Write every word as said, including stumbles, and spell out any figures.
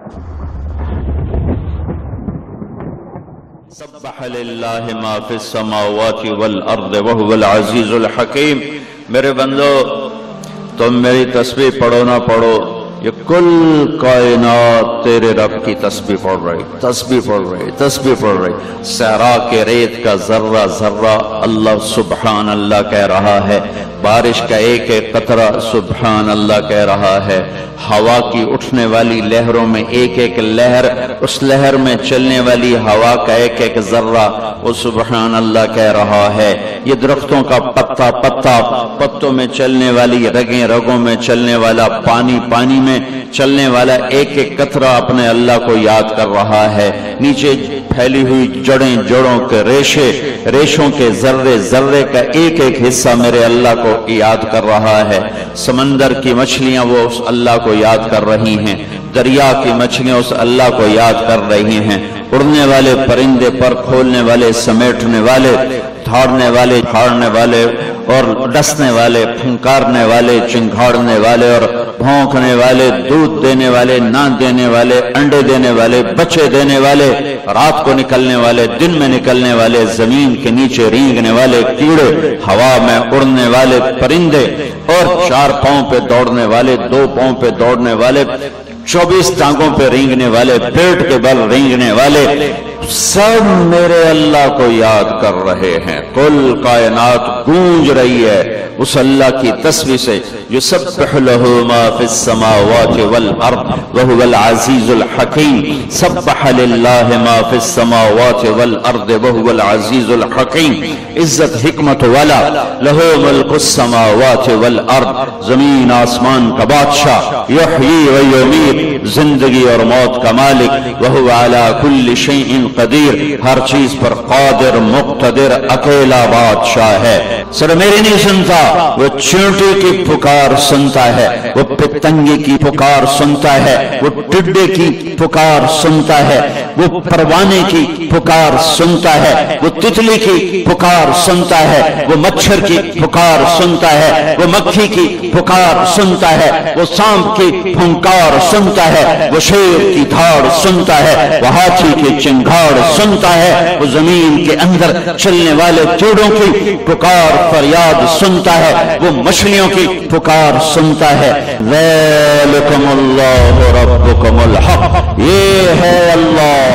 سبح للہ ما فی السماوات والارض وہو العزیز الحکیم۔ میرے بندو تم میری تسبیح پڑھو نہ پڑھو، یہ کل کائنات تیرے رب کی تسبیح پڑھ رہی تسبیح پڑھ رہی تسبیح پڑھ رہی صحرا کے ریت کا ذرہ ذرہ اللہ سبحان اللہ کہہ رہا ہے، بارش کا ایک ایک قطرہ سبحان اللہ کہہ رہا ہے، ہوا کی اٹھنے والی لہروں میں ایک ایک لہر، اس لہر میں چلنے والی ہوا کا ایک ایک ذرہ وہ سبحان اللہ کہہ رہا ہے، یہ درختوں کا پتا پتا، پتوں میں چلنے والی رگیں، رگوں میں چلنے والا پانی، پانی میں چلنے والا ایک ایک قطرہ اپنے اللہ کو یاد کر رہا ہے، نیچے پھیلی ہوئی جڑیں، جڑوں کے ریشے، ریشوں کے ذرے ذرے کا ایک ایک حصہ میرے اللہ کو یاد کر رہا ہے، سمندر کی مچھلیاں وہ اس اللہ کو یاد کر رہی ہیں، دریا کی مچھلیاں اس اللہ کو یاد کر رہی ہیں، اڑنے والے پرندے، پر کھولنے والے، سمیٹنے والے، دھاڑنے والے، پھاڑنے والے اور ڈسنے والے، پھنکارنے والے، چنگھاڑنے والے اور بھونکنے والے، دودھ دینے والے، نہ دینے والے، انڈے دینے والے، بچے دینے والے، رات کو نکلنے والے، دن میں نکلنے والے، زمین کے نیچے رینگنے والے کیڑے، ہوا میں اڑنے والے پرندے اور چار پاؤں پہ دوڑنے والے، دو پاؤں پہ دوڑنے والے، چوبیس ٹانگوں پہ رینگنے والے، پیٹ کے بل رینگنے والے، سب میرے اللہ کو یاد کر رہے ہیں، کل کائنات گونج رہی ہے اس اللہ کی تسبیح سے، یسبح لہ ما فی السماوات والارض وہو العزیز الحکیم، سبح للہ ما فی السماوات والارض وہو العزیز الحکیم، عزت حکمت والا، لہ ملک السماوات والارض، زمین آسمان کا بادشاہ، یحیی و یمیت، زندگی اور موت کا مالک، وہو علی کل شیء قدیر، ہر چیز پر قادر، مقتدر، اکیلا بادشاہ ہے۔ سر میری نہیں سنتا، وہ چیونٹی کی پکار سنتا ہے، وہ پتنگی کی پکار سنتا ہے، وہ ٹڈے کی پکار سنتا ہے، وہ پروانے کی پکار سنتا ہے، وہ تتلی کی پکار سنتا ہے، وہ مچھر کی پکار سنتا ہے، وہ مکھی کی پکار سنتا ہے، وہ سانپ کی پھنکار سنتا ہے، وہ شیر کی دھاڑ سنتا ہے، وہ ہاتھی کی چنگھاڑ سنتا ہے، وہ زمین کے اندر چلنے والے کیڑوں کی پکار فریاد سنتا ہے، وہ مچھلیوں کی پکار سنتا ہے۔ ذالکم اللہ ربکم الحق، یہ ہے اللہ